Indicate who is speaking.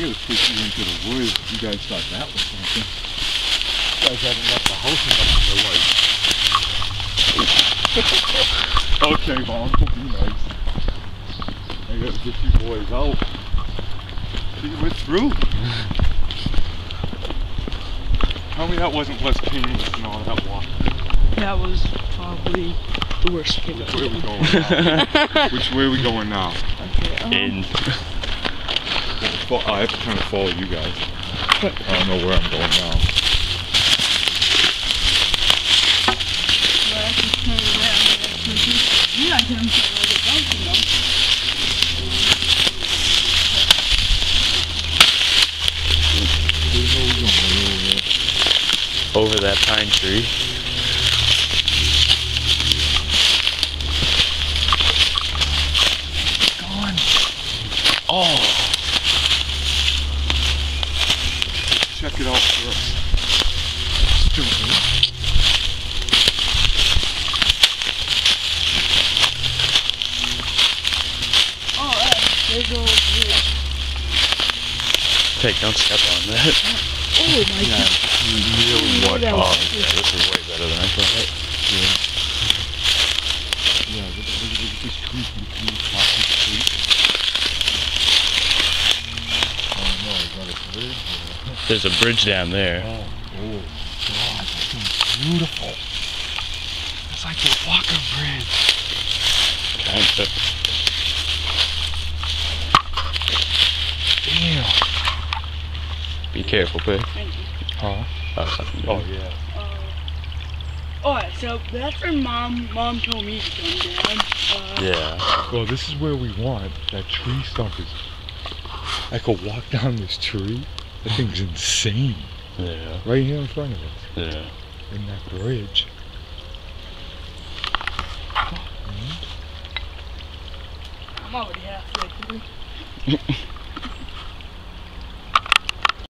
Speaker 1: gotta push you into the woods. You guys thought that was something. You guys haven't left the house enough in your life. Okay, Mom, be nice. I gotta get you boys out. See, we're through. Tell me that wasn't less painless than all that walk.
Speaker 2: That was probably the worst thing.
Speaker 1: Which way are we going now? Which way are we going now?
Speaker 2: Okay,
Speaker 1: In. I have to kind of follow you guys. I don't know where I'm going now.
Speaker 2: Well, I have to turn around. You guys haven't seen where they're bouncing though.
Speaker 3: Over that pine tree.
Speaker 1: Gone.
Speaker 3: Oh!
Speaker 1: Check it out first. Stupid.
Speaker 2: Oh, there's a little bridge.
Speaker 3: Hey, don't step on that.
Speaker 2: Oh my god.
Speaker 1: Really what?
Speaker 3: Oh, yeah, this is way better than I thought.
Speaker 1: Yeah, look at this tree between the top of the tree. Oh no, is that a bridge?
Speaker 3: There's a bridge down there.
Speaker 1: Oh God, that thing's beautiful. It's like the Walker Bridge.
Speaker 3: Kinda.
Speaker 1: Damn.
Speaker 3: Be careful, Pig.
Speaker 2: Thank you.
Speaker 1: Huh?
Speaker 3: Oh,
Speaker 1: Yeah.
Speaker 2: Alright, so that's where Mom told me to come down.
Speaker 3: Yeah.
Speaker 1: Well, this is where we want. That tree stump is. I could walk down this tree. That thing's insane.
Speaker 3: Yeah.
Speaker 1: Right here in front of us.
Speaker 3: Yeah.
Speaker 1: In that bridge.
Speaker 2: I'm already halfway through.